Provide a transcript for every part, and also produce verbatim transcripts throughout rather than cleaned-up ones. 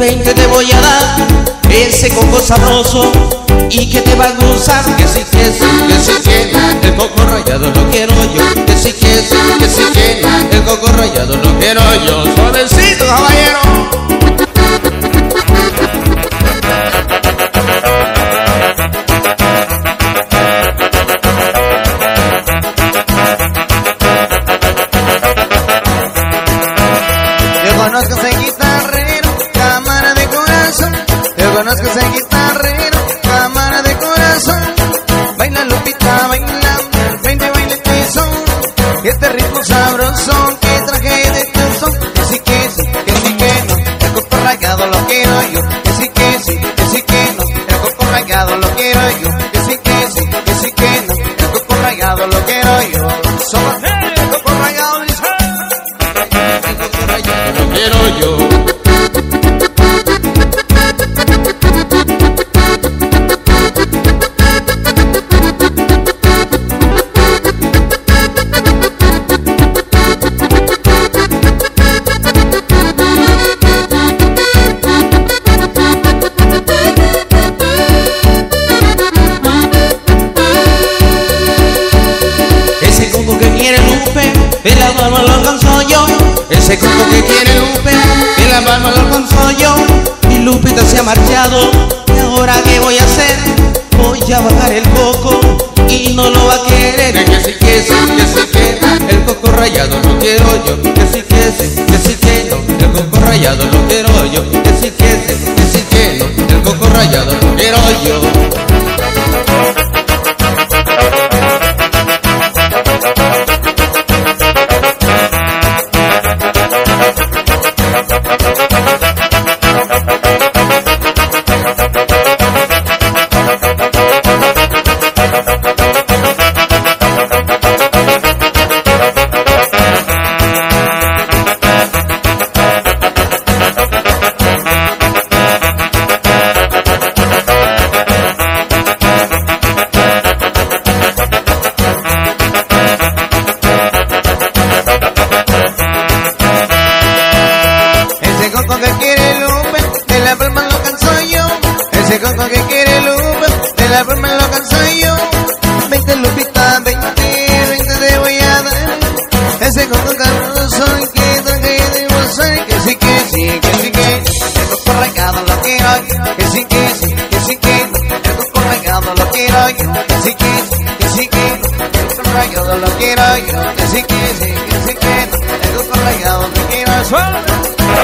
veinte te voy a dar ese coco sabroso y que te va a gustar. Que si quieres, que si quieres, el coco rallado lo quiero yo. Que si quieres, que si quieres, el coco rallado lo quiero yo. Suavecito, caballero. Yo conozco ese guitarrero, cámara de corazón. Yo conozco ese guitarrero, cámara de corazón. Baila Lupita, baila, veinte baila el piso. Este ritmo sabroso que traje de tu son. Que sí que sí, que sí que no, el coco rallado lo quiero yo. Que sí que sí, que sí que no, el coco rallado lo quiero yo. Que sí que sí, que sí que no, el coco rallado lo quiero yo. Solo el coco rallado, el coco rallado lo quiero yo. En la palma lo alcanzo yo. Ese coco que quiere Lupe, en la palma lo alcanzo yo. Mi Lupita se ha marchado, ¿y ahora qué voy a hacer? Voy a bajar el coco y no lo va a querer. Que si que sí, que si que el coco rallado lo quiero yo. Que si que sí, que si que no, el coco rallado lo quiero yo. Que si que sí, que si que no, el coco rallado lo quiero yo. Ese coco que quiere Lupe, de la forma lo canso yo. Veinte Lupita, veinte, veinte te voy a dar. Ese coco carroso que traje de bolsa. Que sí, que sí, que sí, que el coco rallado lo quiero yo. Que sí, que sí, que sí, que el coco rallado lo quiero yo. Que sí, que sí, que sí, que el coco rallado lo quiero yo. Que sí, que sí, que sí, que el coco rallado lo quiero yo.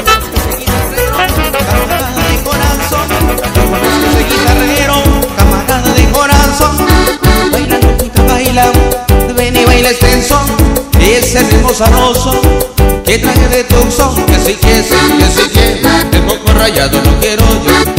Camarada de corazón, baila Lupita, baila, ven y baila extenso. Ese ritmo sabroso que traje de tu son. Que sí, que sí, que sí, que el coco rallado lo quiero yo.